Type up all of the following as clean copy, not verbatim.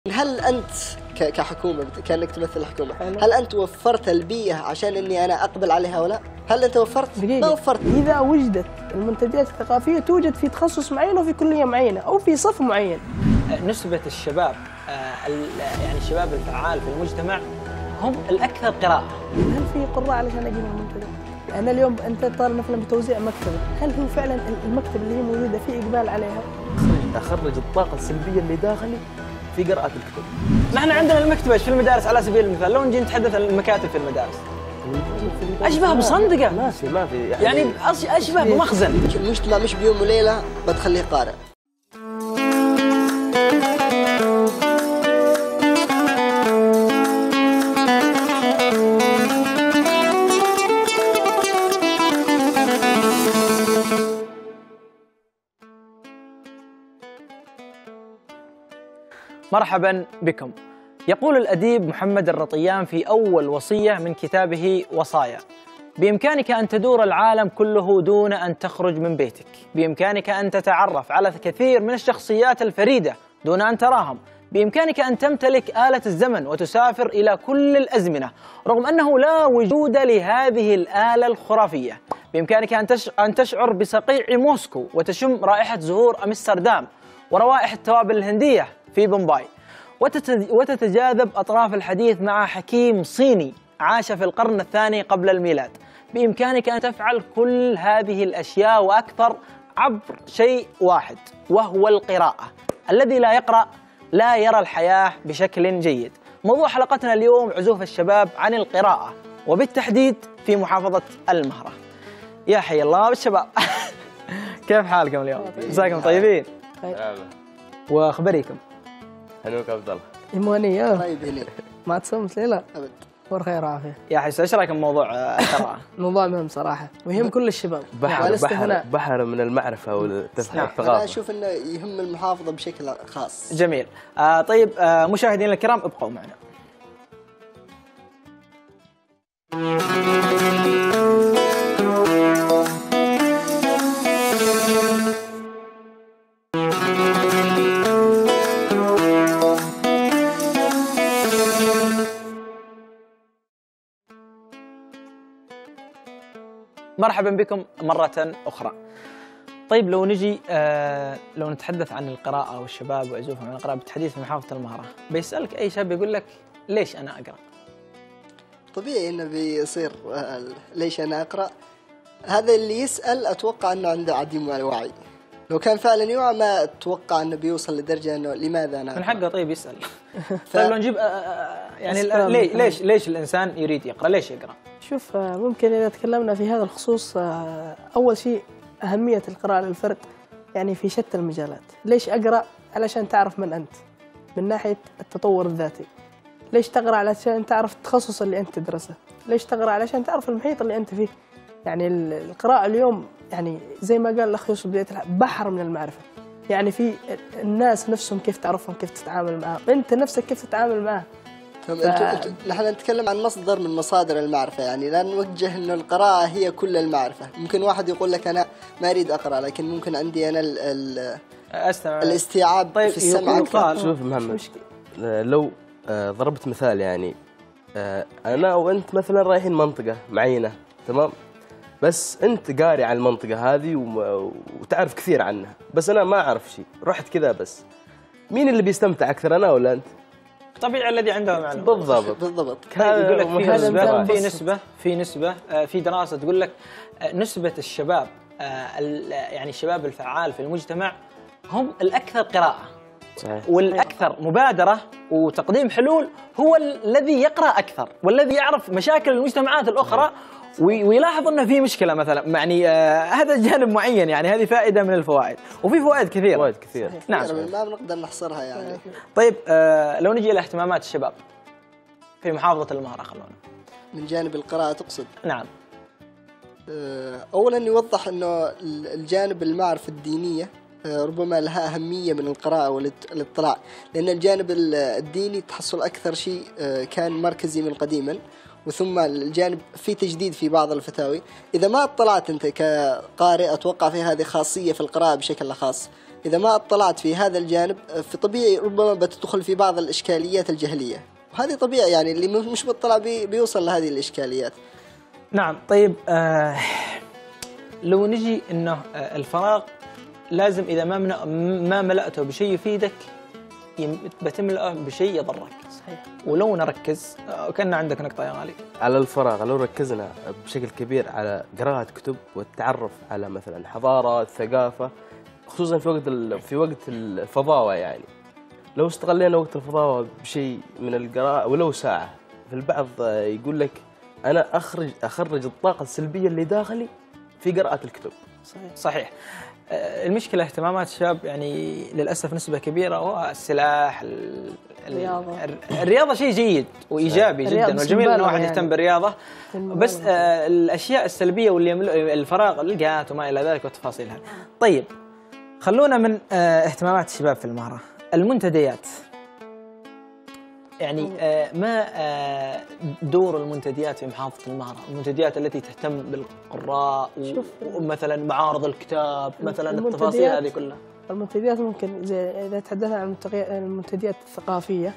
هل أنت كحكومة كأنك تمثل الحكومة، هل أنت وفرت البيئة عشان إني أنا أقبل عليها ولا؟ هل أنت وفرت؟ دقيقة. ما وفرت. إذا وجدت المنتجات الثقافية توجد في تخصص معين وفي كلية معينة أو في صف معين. نسبة الشباب يعني الشباب الفعال في المجتمع هم الأكثر قراءة. هل في قراء علشان أجيب المنتجات؟ أنا اليوم أنت طالب مثلا بتوزيع مكتبة، هل هو فعلا المكتب اللي هي موجودة في إقبال عليها؟ أخرج الطاقة السلبية اللي داخلي في قراءة الكتب. نحن عندنا المكتبة في المدارس على سبيل المثال، لو نجي نتحدث عن المكاتب في المدارس أشبه بصندقة، ما في يعني أشبه بمخزن. المجتمع مش بيوم وليلة بتخليه قارئ. مرحبا بكم. يقول الأديب محمد الرطيان في أول وصية من كتابه وصايا: بإمكانك أن تدور العالم كله دون أن تخرج من بيتك، بإمكانك أن تتعرف على كثير من الشخصيات الفريدة دون أن تراهم، بإمكانك أن تمتلك آلة الزمن وتسافر إلى كل الأزمنة رغم أنه لا وجود لهذه الآلة الخرافية، بإمكانك أن تشعر بصقيع موسكو وتشم رائحة زهور أمستردام وروائح التوابل الهندية في بومباي، وتتجاذب أطراف الحديث مع حكيم صيني عاش في القرن الثاني قبل الميلاد. بإمكانك أن تفعل كل هذه الأشياء وأكثر عبر شيء واحد، وهو القراءة. الذي لا يقرأ لا يرى الحياة بشكل جيد. موضوع حلقتنا اليوم عزوف الشباب عن القراءة، وبالتحديد في محافظة المهرة. يا حي الله بالشباب. كيف حالكم اليوم؟ مساكم طيبين؟ وأخبريكم؟ هنوك عبد الله. إيمانية. طيب هني. ما تصمت ليلة؟ أبد. والخير وعافية. يا حسن ايش رايكم بموضوع القراءة؟ موضوع مهم صراحة، ويهم كل الشباب. بحر من المعرفة والثقافة. أنا أشوف إنه يهم المحافظة بشكل خاص. جميل. طيب مشاهدينا الكرام ابقوا معنا. مرحبا بكم مرة أخرى. طيب لو نجي لو نتحدث عن القراءة والشباب وعزوفهم عن القراءة بالتحديد في محافظة المهرة، بيسألك أي شاب يقول لك ليش أنا أقرأ؟ طبيعي إنه بيصير ليش أنا أقرأ؟ هذا اللي يسأل أتوقع إنه عنده عديم الوعي. لو كان فعلا يوعى ما أتوقع إنه بيوصل لدرجة إنه لماذا أنا أقرأ؟ من حقه طيب يسأل. طيب لو نجيب يعني ليش الإنسان يريد يقرأ؟ ليش يقرأ؟ شوف، ممكن إذا تكلمنا في هذا الخصوص، أول شيء أهمية القراءة للفرد يعني في شتى المجالات. ليش أقرأ؟ علشان تعرف من أنت من ناحية التطور الذاتي. ليش تقرأ؟ علشان تعرف التخصص اللي أنت تدرسه. ليش تقرأ؟ علشان تعرف المحيط اللي أنت فيه. يعني القراءة اليوم يعني زي ما قال الأخ يوسف بداية بحر من المعرفة. يعني في الناس نفسهم كيف تعرفهم، كيف تتعامل معهم، أنت نفسك كيف تتعامل معهم. نحن نتكلم عن مصدر من مصادر المعرفة، يعني لا نوجه إنه القراءة هي كل المعرفة. ممكن واحد يقول لك أنا ما أريد أقرأ، لكن ممكن عندي أنا الاستيعاب طيب في السمع أكثر. شوف محمد، لو ضربت مثال، يعني أنا وأنت مثلا رايحين منطقة معينة، تمام؟ بس أنت قاري عن المنطقة هذه وتعرف كثير عنها، بس أنا ما أعرف شيء، رحت كذا بس. مين اللي بيستمتع أكثر، أنا ولا أنت؟ طبيعي الذي عنده معلومات. بالضبط. يقول لك في نسبة في دراسة تقول لك نسبة الشباب يعني الشباب الفعال في المجتمع هم الأكثر قراءة. صحيح. والأكثر مبادرة وتقديم حلول، هو الذي يقرأ أكثر والذي يعرف مشاكل المجتمعات الأخرى ويلاحظ أنه في مشكلة مثلا، يعني هذا جانب معين، يعني هذه فائدة من الفوائد، وفي فوائد كثيرة. نعم، ما بنقدر نحصرها يعني. طيب لو نجي إلى اهتمامات الشباب في محافظة المهرة، خلونا من جانب القراءة تقصد؟ نعم. أولا يوضح أنه الجانب المعرفة الدينية ربما لها أهمية من القراءة والاطلاع، لأن الجانب الديني تحصل أكثر شيء كان مركزي من قديما، وثم الجانب في تجديد في بعض الفتاوي. إذا ما اطلعت أنت كقارئ، أتوقع في هذه خاصية في القراءة بشكل خاص، إذا ما اطلعت في هذا الجانب في طبيعي ربما بتدخل في بعض الإشكاليات الجهلية، وهذه طبيعي يعني اللي مش مطلع بيوصل لهذه الإشكاليات. نعم. طيب لو نجي انه الفراغ لازم اذا ما ملأته بشيء يفيدك بتملأه بشيء يضرك. صحيح. ولو نركز كان عندك نقطة يا غالي على الفراغ، لو ركزنا بشكل كبير على قراءة كتب والتعرف على مثلا حضارة، الثقافة، خصوصا في وقت الفضاوة، يعني لو استغلينا وقت الفضاوة بشيء من القراءة ولو ساعة. في البعض يقول لك أنا أخرج الطاقة السلبية اللي داخلي في قراءة الكتب. صحيح. المشكلة اهتمامات الشباب يعني للأسف نسبة كبيرة هو السلاح، الرياضة شيء جيد وإيجابي جدا والجميل أن الواحد يهتم بالرياضة، بس الأشياء السلبية واللي يملؤ الفراغ القات وما إلى ذلك وتفاصيلها. طيب خلونا من اهتمامات الشباب في المهرة، المنتديات. يعني ما دور المنتديات في محافظة المهرة؟ المنتديات التي تهتم بالقراء ومثلا معارض الكتاب مثلا، التفاصيل هذه كلها. المنتديات ممكن إذا تحدثنا عن المنتديات الثقافية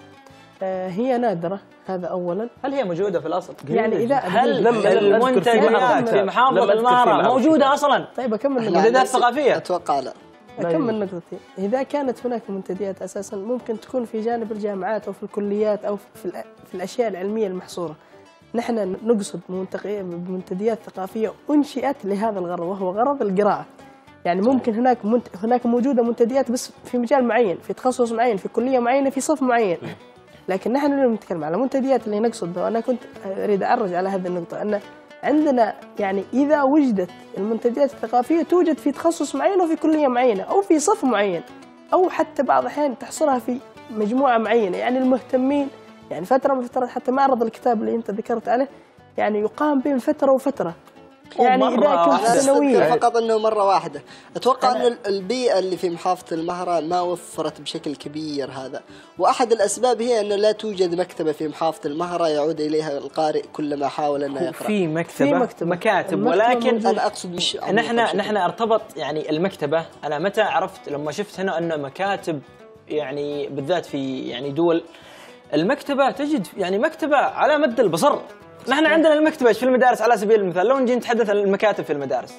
هي نادرة، هذا أولا. هل هي موجودة في الأصل؟ يعني إذا هل المنتديات في محافظة المهرة موجودة أصلا؟ طيب أكمل. المنتديات الثقافية أتوقع لا. أكمل نقطتي. إذا كانت هناك منتديات أساساً ممكن تكون في جانب الجامعات أو في الكليات أو في الأشياء العلمية المحصورة. نحن نقصد بمنتديات ثقافية أنشئت لهذا الغرض، وهو غرض القراءة. يعني ممكن هناك موجودة منتديات بس في مجال معين، في تخصص معين، في كلية معينة، في صف معين. لكن نحن اليوم نتكلم على منتديات اللي نقصد، وأنا كنت أريد أعرج على هذه النقطة، أن عندنا يعني إذا وجدت المنتديات الثقافية توجد في تخصص معين وفي كلية معينة أو في صف معين، أو حتى بعض الأحيان تحصرها في مجموعة معينة. يعني المهتمين يعني فترة من فترات حتى معرض الكتاب اللي أنت ذكرت عليه يعني يقام بين فترة وفترة. يعني إذا كنت سنويا فقط أنه مرة واحدة. أتوقع أن البيئة اللي في محافظة المهرة ما وفرت بشكل كبير هذا، وأحد الأسباب هي أنه لا توجد مكتبة في محافظة المهرة يعود إليها القارئ كلما حاول أنه يقرأ. في مكاتب، ولكن أنا أقصد مش نحن ارتبط يعني المكتبة. أنا متى عرفت؟ لما شفت هنا أن مكاتب يعني بالذات في يعني دول المكتبة تجد يعني مكتبة على مد البصر. نحن عندنا المكتبة في المدارس على سبيل المثال، لو نجي نتحدث عن المكاتب في المدارس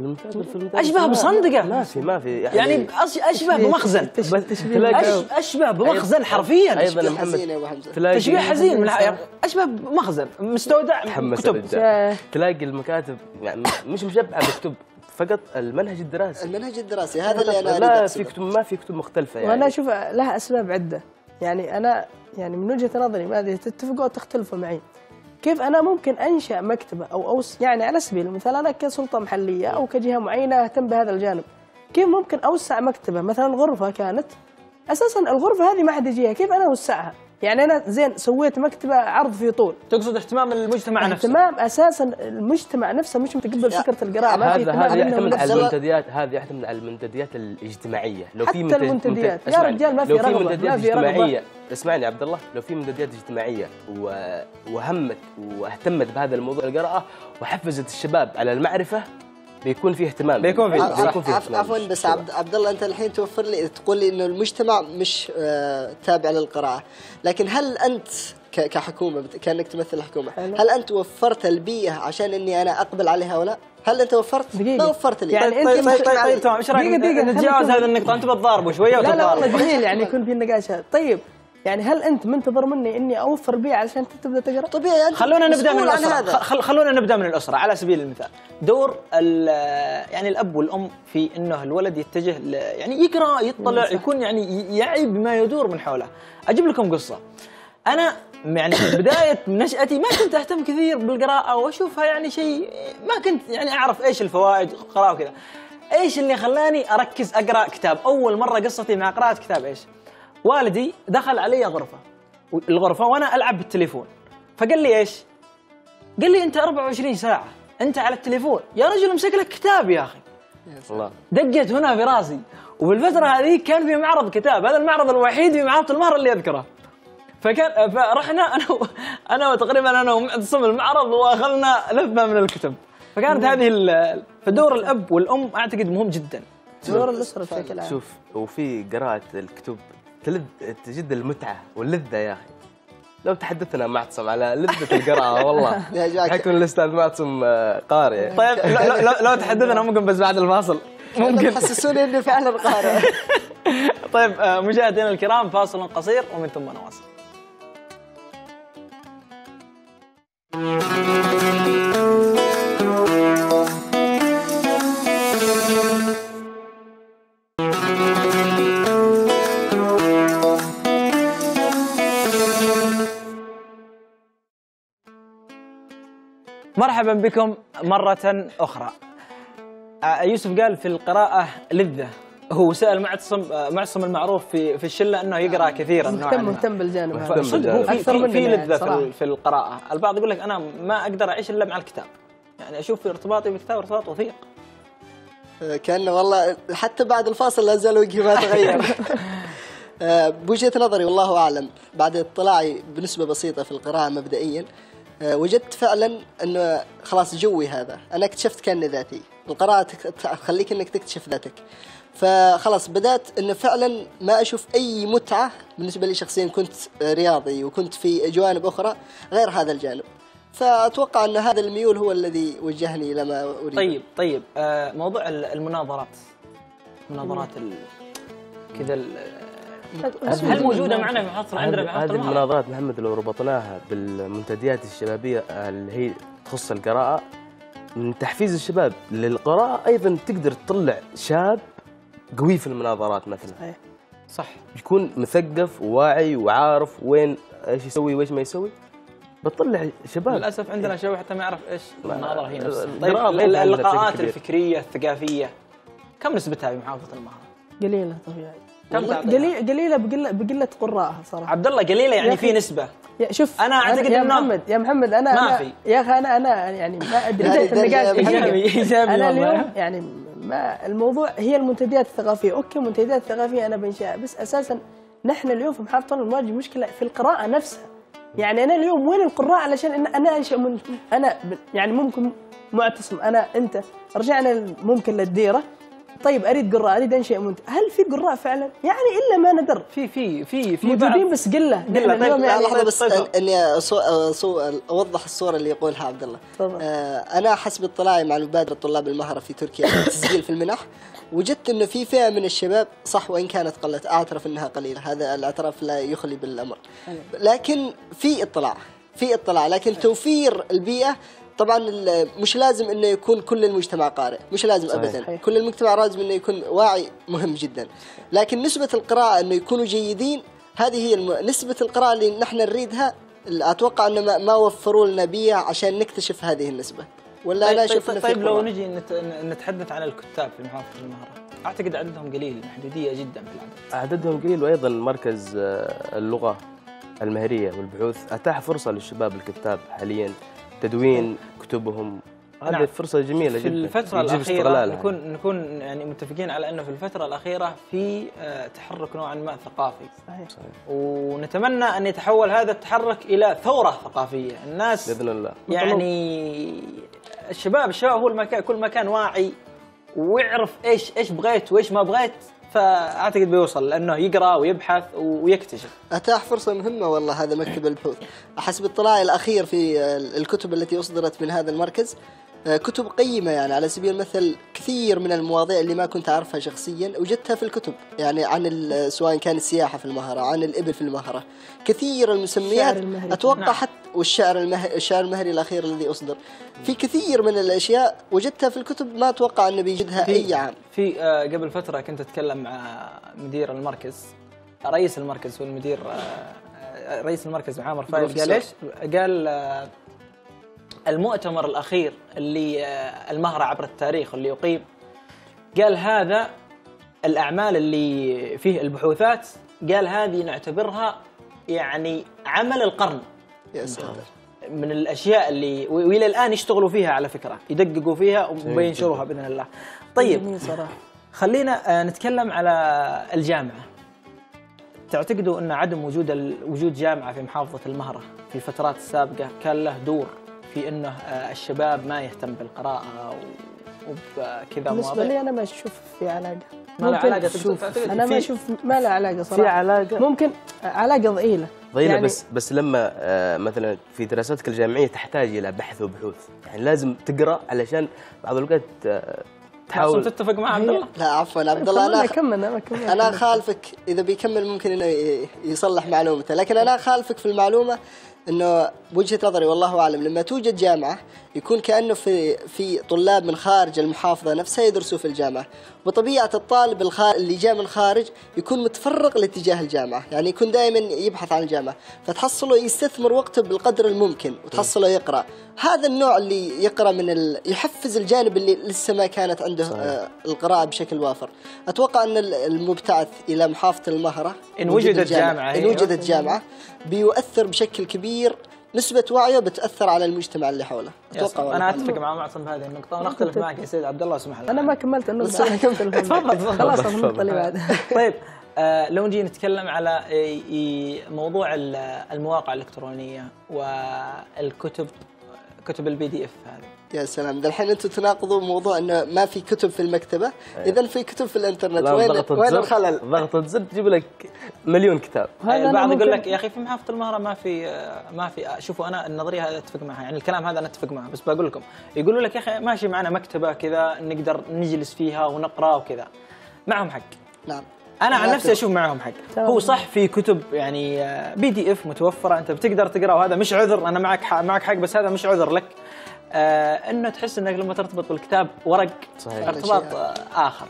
أشبه بصندقة، ما في يعني أشبه بمخزن، أشبه بمخزن حرفيا. أيضا تشبيه حزين من أشبه بمخزن مستودع كتب. تلاقي المكاتب يعني مش مشبعة بكتب فقط، المنهج الدراسي هذا اللي أنا لا في كتب، ما في كتب مختلفة يعني. وأنا أشوف لها أسباب عدة. يعني أنا يعني من وجهة نظري ما تتفقوا أو تختلفوا معي، كيف أنا ممكن أنشأ مكتبة أو يعني على سبيل المثال أنا كسلطة محلية أو كجهة معينة أهتم بهذا الجانب، كيف ممكن أوسع مكتبة؟ مثلا غرفة كانت أساسا الغرفة هذه ما حد يجيها، كيف أنا أوسعها؟ يعني أنا زين سويت مكتبة عرض في طول. تقصد اهتمام المجتمع نفسه؟ اهتمام أساسا المجتمع نفسه مش متقبل فكرة القراءة. ما في هذا يعتمد على المنتديات، هذا يعتمد على المنتديات الاجتماعية. لو في المنتديات يا رجال ما في رغبة، ما في رغبة. اسمعني عبد الله، لو في منتديات اجتماعية وهمت واهتمت بهذا الموضوع القراءة وحفزت الشباب على المعرفة بيكون فيه اهتمام. عفوا بس عبد الله انت الحين توفر لي تقول لي انه المجتمع مش تابع للقراءة، لكن هل انت كحكومة كانك تمثل الحكومة هل انت وفرت البيئة عشان اني انا اقبل عليها ولا؟ هل انت وفرت؟ ما وفرت لي. يعني طيب تمام، ايش رايك نتجاوز هذه النقطة؟ انتم بتضاربوا شوية لا والله جميل يعني يكون في النقاش هذا. طيب يعني هل انت منتظر مني اني اوفر بيئة علشان تبدا تقرا؟ طبيعي. خلونا نبدا من الاسره. خلونا نبدا من الاسره على سبيل المثال. دور يعني الاب والام في انه الولد يتجه يعني يقرا، يطلع، يكون يعني يعي بما يدور من حوله. اجيب لكم قصه. انا يعني بدايه نشأتي ما كنت اهتم كثير بالقراءه واشوفها يعني شيء، ما كنت يعني اعرف ايش الفوائد القراءه وكذا. ايش اللي خلاني اركز اقرا كتاب؟ اول مره قصتي مع قراءه كتاب ايش؟ والدي دخل علي الغرفة وأنا ألعب بالتليفون، فقال لي إيش؟ قال لي أنت 24 ساعة أنت على التليفون، يا رجل امسك لك كتاب يا أخي. الله. دقت هنا في راسي. وبالفترة هذه كان في معرض كتاب، هذا المعرض الوحيد في محافظة المهرة اللي أذكره. فرحنا أنا وتقريبا أنا ومعتصم المعرض وأخذنا لفة من الكتب. فكانت هذه فدور الأب والأم أعتقد مهم جدا دور الأسرة بشكل عام. شوف، وفي قراءة الكتب تجد المتعة واللذة يا أخي. لو تحدثنا معتصم على لذة القراءة والله حيكون الأستاذ معتصم قارئ. طيب لو تحدثنا ممكن بس بعد الفاصل ممكن تحسسوني اني فعلا قارئ. طيب مشاهدينا الكرام، فاصل قصير ومن ثم نواصل. مرحبا بكم مرة أخرى. يوسف قال في القراءة لذة، هو سأل معتصم المعروف في الشلة أنه يقرأ كثيرا، مهتم بالجانب هذا. صدق هو أكثر مني في لذة صراحة. في القراءة. البعض يقول لك أنا ما أقدر أعيش إلا مع الكتاب، يعني أشوف في ارتباطي بالكتاب ارتباط وثيق. كان والله حتى بعد الفاصل لا زال وجهي ما تغير. بوجهة نظري والله أعلم، بعد اطلاعي بنسبة بسيطة في القراءة مبدئيا، وجدت فعلا أنه خلاص جوي هذا. أنا اكتشفت كأني ذاتي، القراءة تخليك أنك تكتشف ذاتك. فخلاص بدأت أنه فعلا ما أشوف أي متعة بالنسبة لي شخصيا. كنت رياضي وكنت في جوانب أخرى غير هذا الجانب، فأتوقع أن هذا الميول هو الذي وجهني إلى ما أريد. طيب موضوع المناظرات كذا، هل موجودة معنا في محافظة عندنا في محافظة هذه المناظرات محمد لو ربطناها بالمنتديات الشبابية اللي هي تخص القراءة، من تحفيز الشباب للقراءة أيضا تقدر تطلع شاب قوي في المناظرات مثلا. صح، يكون مثقف وواعي وعارف وين ايش يسوي وايش ما يسوي، بتطلع شباب. للأسف عندنا شباب حتى ما يعرف ايش المناظرة هي نفسها. طيب اللقاءات الفكرية الثقافية كم نسبتها في محافظة المهرة؟ قليلة طبيعي. قليلة بقلة قراءها صراحة. عبد الله قليلة يعني في نسبة. شوف أنا أعتقد يا محمد أنا ما في. يا أخي أنا يعني ما أدري النقاش. أنا اليوم يعني ما الموضوع هي المنتديات الثقافية. أوكي منتديات ثقافية أنا بنشأ، بس أساسا نحن اليوم في محافظة نواجه مشكلة في القراءة نفسها. يعني أنا اليوم وين القراء علشان أنا أنشأ أنا يعني ممكن معتصم أنت رجعنا ممكن للديرة، طيب اريد قراء، اريد انشئ هل في قراء فعلا؟ يعني الا ما ندر في موجودين بس قله. طيب لحظه بس اني اوضح الصوره اللي يقولها عبد الله. انا حسب اطلاعي مع مبادره طلاب المهره في تركيا للتسجيل في المنح، وجدت انه في فئه من الشباب صح وان كانت قلت، اعترف انها قليله، هذا الاعتراف لا يخلي بالامر، لكن في اطلاع لكن توفير البيئه. طبعا مش لازم انه يكون كل المجتمع قارئ، مش لازم ابدا. صحيح. كل المجتمع لازم انه يكون واعي، مهم جدا، لكن نسبة القراءة انه يكونوا جيدين هذه هي نسبة القراءة اللي نحن نريدها. اتوقع انه ما وفروا لنا بيئة عشان نكتشف هذه النسبة، ولا لا اشوف. طيب لو نجي نتحدث عن الكتاب في محافظة المهرة، اعتقد عددهم قليل، محدودية جدا في العدد. عددهم قليل، وايضا مركز اللغة المهرية والبحوث اتاح فرصة للشباب الكتاب حاليا تدوين كتبهم. هذه فرصة جميلة جدا. في الفترة الأخيرة نكون يعني متفقين على أنه في الفترة الأخيرة في تحرك نوعا ما ثقافي. صحيح. ونتمنى أن يتحول هذا التحرك إلى ثورة ثقافية. الناس بإذن الله يعني الشباب هو المكان، كل مكان واعي ويعرف إيش بغيت وإيش ما بغيت، فأعتقد بيوصل لأنه يقرأ ويبحث ويكتشف. أتاح فرصة مهمة والله هذا مكتب البحوث. حسب اطلاعي الأخير في الكتب التي أصدرت من هذا المركز، كتب قيمة. يعني على سبيل المثل كثير من المواضيع اللي ما كنت أعرفها شخصيا وجدتها في الكتب، يعني عن سواء كان السياحة في المهرة، عن الإبل في المهرة، كثير المسميات أتوقع حتى، والشعر المهري الأخير الذي أصدر، في كثير من الأشياء وجدتها في الكتب ما أتوقع أنه بيجدها أي عام. في قبل فترة كنت أتكلم مع مدير المركز، رئيس المركز والمدير، رئيس المركز عامر فايز، قال إيش؟ قال المؤتمر الأخير اللي المهرة عبر التاريخ اللي يقيم، قال هذا الأعمال اللي فيه البحوثات، قال هذه نعتبرها يعني عمل القرن. يا سلام. من الأشياء اللي وإلى الآن يشتغلوا فيها على فكرة، يدققوا فيها وبينشروها بإذن الله. طيب خلينا نتكلم على الجامعة. تعتقدوا أن عدم وجود جامعة في محافظة المهرة في الفترات السابقة كان له دور في أنه الشباب ما يهتم بالقراءة وبكذا بالنسبة مواضيع؟ لي أنا ما أشوف في علاقة. ما له ممكن علاقة. شوف أنا ما أشوف ما له علاقة صراحة. في علاقة، ممكن علاقة ضئيلة يعني بس لما مثلا في دراساتك الجامعية تحتاج إلى بحث وبحوث، يعني لازم تقرأ علشان بعض الوقت تحاول تتفق مع عبد الله؟ لا عفوا عبد الله، أنا خالفك. إذا بيكمل ممكن إنه يصلح معلومته، لكن أنا خالفك في المعلومة. إنه بوجهة نظري والله أعلم، لما توجد جامعة يكون كأنه في طلاب من خارج المحافظة نفسها يدرسوا في الجامعة، وطبيعة الطالب اللي جاء من خارج يكون متفرق لاتجاه الجامعة، يعني يكون دائما يبحث عن الجامعة، فتحصله يستثمر وقته بالقدر الممكن وتحصله يقرأ. هذا النوع اللي يقرأ يحفز الجانب اللي لسه ما كانت عنده القراءة بشكل وافر. أتوقع أن المبتعث إلى محافظة المهرة إن وجدت جامعة بيؤثر بشكل كبير، نسبة وعيه بتأثر على المجتمع اللي حوله. أتوقع أنا أتفق مع معصم بهذه النقطة، ونختلف معك يا سيد عبد الله. اسمح لي أنا ما كملت النقطة. تفضل. خلاص النقطة اللي بعدها. طيب لو نجي نتكلم على موضوع المواقع الإلكترونية والكتب، كتب الPDF هذه. يا سلام، ده الحين انتم تناقضوا موضوع انه ما في كتب في المكتبه، اذا في كتب في الانترنت. وين الخلل؟ ضغطة زر تجيب لك مليون كتاب. البعض يقول لك يا اخي في محافظه المهره ما في شوفوا انا النظريه هذه اتفق معها، يعني الكلام هذا انا اتفق معه، بس بقول لكم يقولوا لك يا اخي ماشي معنا مكتبه كذا نقدر نجلس فيها ونقرا وكذا، معهم حق. نعم، انا عن نفسي اشوف معهم حق. هو صح في كتب يعني PDF متوفره انت بتقدر تقرا، وهذا مش عذر، انا معك حق، بس هذا مش عذر لك. انه تحس انك لما ترتبط بالكتاب ورق صحيح. ارتباط اخر.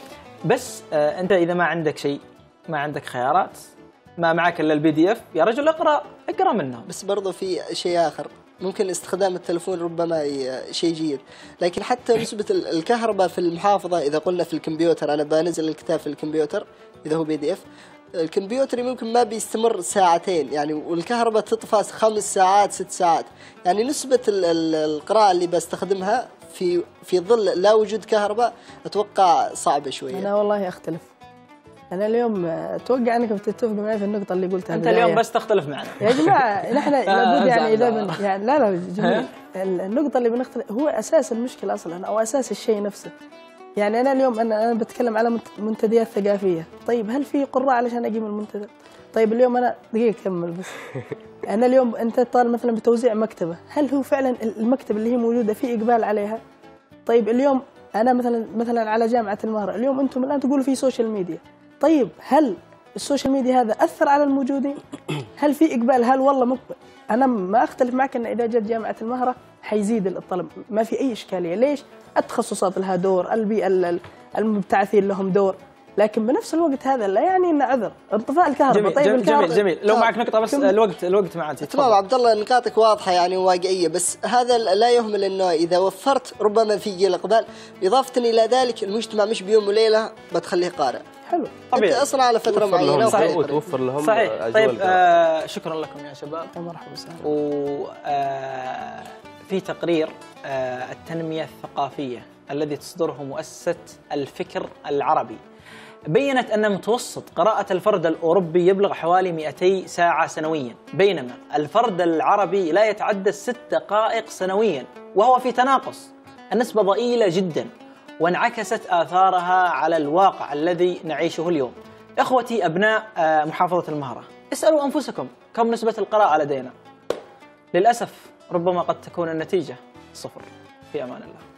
بس انت اذا ما عندك شيء، ما عندك خيارات، ما معك الا الPDF، يا رجل اقرا منه. بس برضو في شيء اخر، ممكن استخدام التلفون ربما شيء جيد، لكن حتى نسبة الكهرباء في المحافظة، إذا قلنا في الكمبيوتر أنا بنزل الكتاب في الكمبيوتر إذا هو PDF، الكمبيوتر ممكن ما بيستمر ساعتين يعني، والكهرباء تطفى 5 ساعات 6 ساعات، يعني نسبة القراءة اللي بستخدمها في ظل لا وجود كهرباء أتوقع صعبة شوية. أنا والله أختلف. أنا اليوم أتوقع أنك بتتفق معي في النقطة اللي قلتها. أنت اليوم بس تختلف معنا يا جماعة. نحن لابد يعني إذا يعني لا جميل. النقطة اللي بنختلف هو أساس المشكلة أصلا، أو أساس الشيء نفسه. يعني أنا اليوم أنا بتكلم على منتديات ثقافية. طيب هل في قراء علشان أقيم المنتدى؟ طيب اليوم أنا دقيقة كمل بس. أنا اليوم أنت طالب مثلا بتوزيع مكتبة، هل هو فعلا المكتبة اللي هي موجودة في إقبال عليها؟ طيب اليوم أنا مثلا على جامعة المهرة، اليوم أنتم الآن تقولوا في سوشيال ميديا. طيب هل السوشيال ميديا هذا أثر على الموجودين؟ هل في إقبال؟ هل والله أنا ما أختلف معك أن إذا جت جامعة المهرة حيزيد الطلب، ما في أي إشكالية. ليش؟ التخصصات لها دور، البيئة المبتعثين لهم دور، لكن بنفس الوقت هذا لا يعني إن عذر انطفاء الكهرباء. طيب جميل. لو معك نقطة بس الوقت معك. تمام عبد الله، نقاطك واضحة يعني واقعية، بس هذا لا يهمل إنه إذا وفرت ربما في جيل الإقبال. إضافة إلى ذلك المجتمع مش بيوم وليلة بتخليه قارئ. حلو طبيعي. أنت أصلا على فترة معينة وتوفر لهم صحيح. طيب شكرا لكم يا شباب. مرحبا وسهلا. في تقرير التنمية الثقافية الذي تصدره مؤسسة الفكر العربي، بيّنت أن متوسط قراءة الفرد الأوروبي يبلغ حوالي 200 ساعة سنويا، بينما الفرد العربي لا يتعدى 6 دقائق سنويا، وهو في تناقص. النسبة ضئيلة جدا، وانعكست آثارها على الواقع الذي نعيشه اليوم. إخوتي أبناء محافظة المهرة، اسألوا أنفسكم كم نسبة القراءة لدينا؟ للأسف ربما قد تكون النتيجة 0. في أمان الله.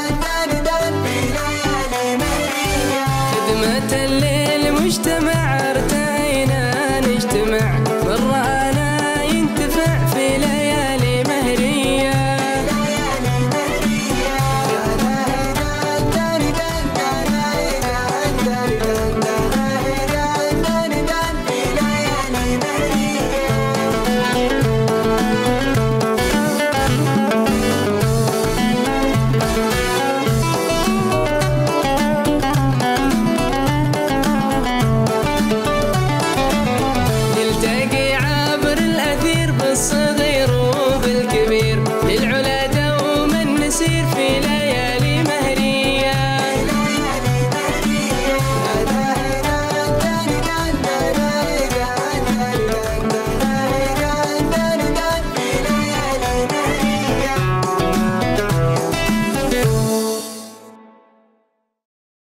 خدمة للمجتمع